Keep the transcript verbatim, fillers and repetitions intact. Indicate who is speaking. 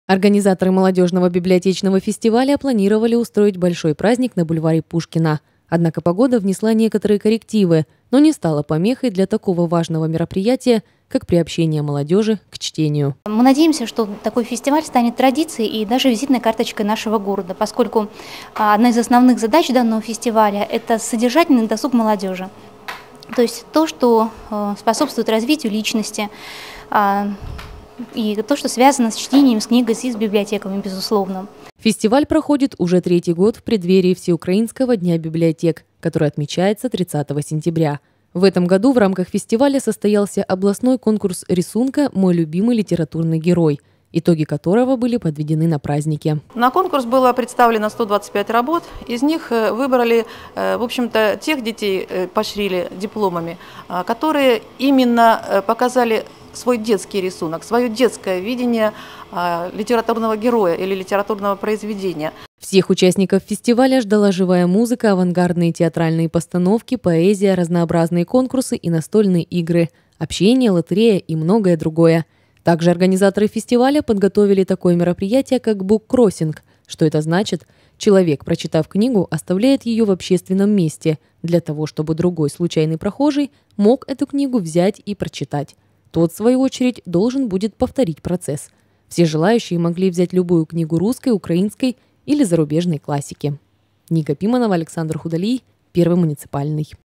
Speaker 1: Организаторы молодежного библиотечного фестиваля планировали устроить большой праздник на бульваре Пушкина. Однако погода внесла некоторые коррективы, но не стала помехой для такого важного мероприятия, как приобщение молодежи к чтению.
Speaker 2: Мы надеемся, что такой фестиваль станет традицией и даже визитной карточкой нашего города, поскольку одна из основных задач данного фестиваля – это содержательный досуг молодежи. То есть то, что способствует развитию личности, и то, что связано с чтением, с книгой и с библиотеками, безусловно.
Speaker 1: Фестиваль проходит уже третий год в преддверии Всеукраинского дня библиотек, который отмечается тридцатого сентября. В этом году в рамках фестиваля состоялся областной конкурс рисунка «Мой любимый литературный герой», итоги которого были подведены на празднике.
Speaker 3: На конкурс было представлено сто двадцать пять работ. Из них выбрали, в общем-то, тех детей, поощрили дипломами, которые именно показали свой детский рисунок, свое детское видение литературного героя или литературного произведения.
Speaker 1: Всех участников фестиваля ждала живая музыка, авангардные театральные постановки, поэзия, разнообразные конкурсы и настольные игры, общение, лотерея и многое другое. Также организаторы фестиваля подготовили такое мероприятие, как буккроссинг. Что это значит? Человек, прочитав книгу, оставляет ее в общественном месте, для того, чтобы другой случайный прохожий мог эту книгу взять и прочитать. Тот, в свою очередь, должен будет повторить процесс. Все желающие могли взять любую книгу русской, украинской или зарубежной классики. Ника Пиманова, Александр Худолий, Первый муниципальный.